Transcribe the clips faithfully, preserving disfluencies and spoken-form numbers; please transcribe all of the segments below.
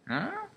Huh?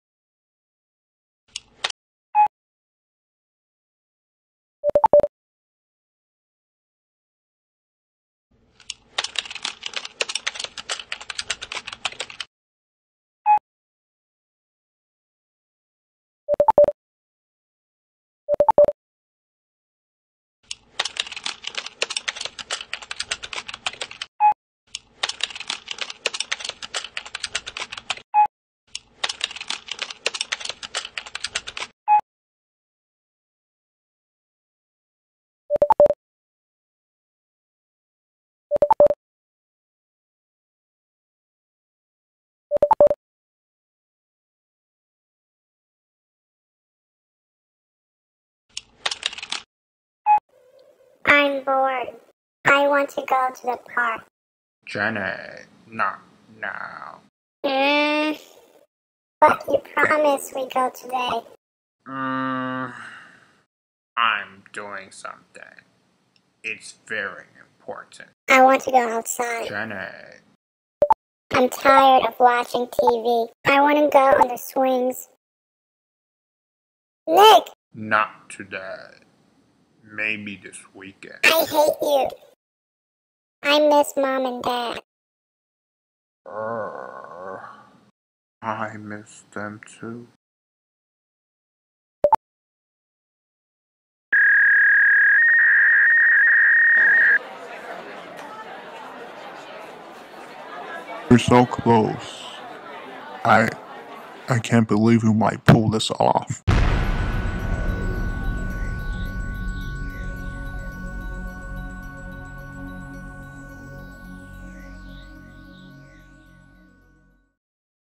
I'm bored. I want to go to the park. Jenny, not now. Mm, but you promised we go today. Mm, I'm doing something. It's very important. I want to go outside. Jenny, I'm tired of watching T V. I want to go on the swings. Nick, not today. Maybe this weekend. I hate you. I miss Mom and Dad. Uh, I miss them too. You're so close. I I can't believe you might pull this off.